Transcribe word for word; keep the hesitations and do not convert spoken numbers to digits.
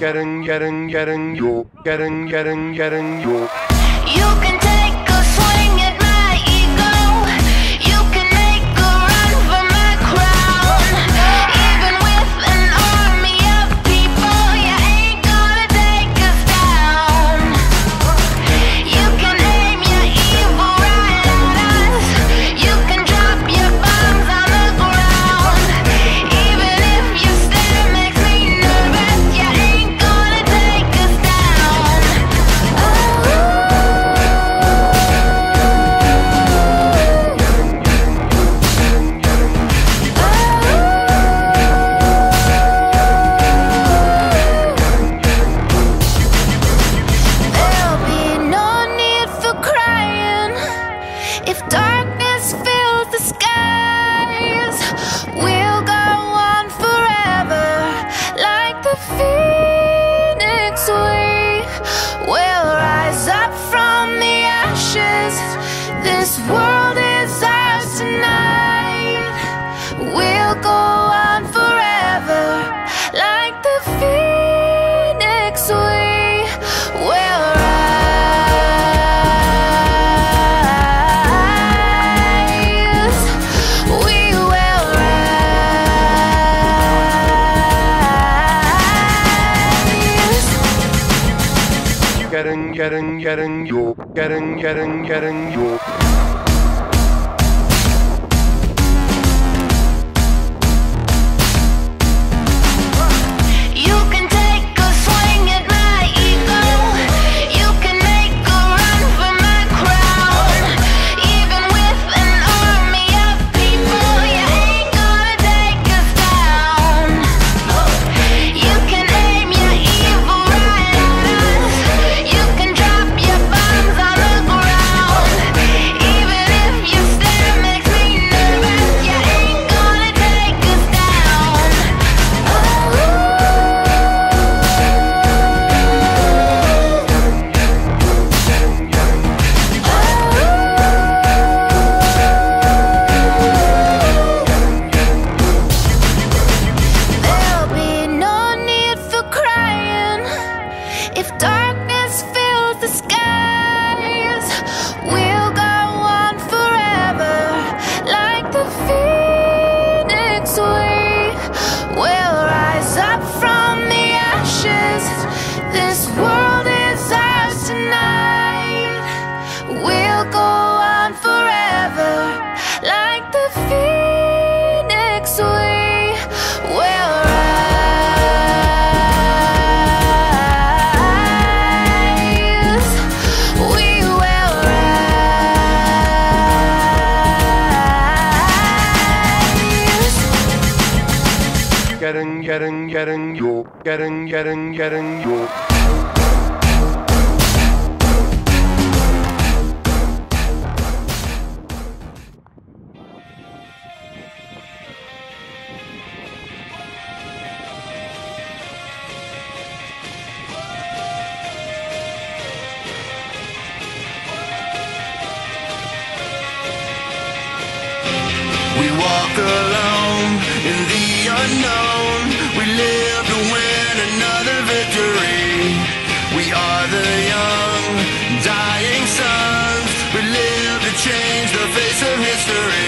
getting, getting, getting you, getting, getting, getting you. You can take a swing at my ego. You can make a run for my crown. Even with an army of people, you ain't gonna take us down. You can aim your evil right at us. You can drop your bombs on the ground. Even if your stare makes me nervous, you ain't gonna take us down. Oh. There'll be no need for crying if darkness fills the skies. We'll go on forever like the phoenix. We will rise up from the ashes. This world is ours tonight. We'll go on forever like the phoenix. We will rise. We will rise. Getting, getting, getting you, getting, getting, getting you. You can take a swing at my ego. You can make a run for my crown. Even with an army of people, you ain't gonna take us down. You can aim your evil right at us. You can drop your bombs on the ground. Even if your stare makes me nervous, you ain't gonna take us down. There'll be no need for crying if darkness fills the skies. We'll go on forever like the phoenix. We will rise up from the ashes. This world is ours tonight. We'll go on forever like the phoenix. We will rise. We will rise. Getting, getting, getting you, getting, getting, getting you. We walk alone in the unknown. We live to win another victory. We are the young, dying sons. We live to change the face of history.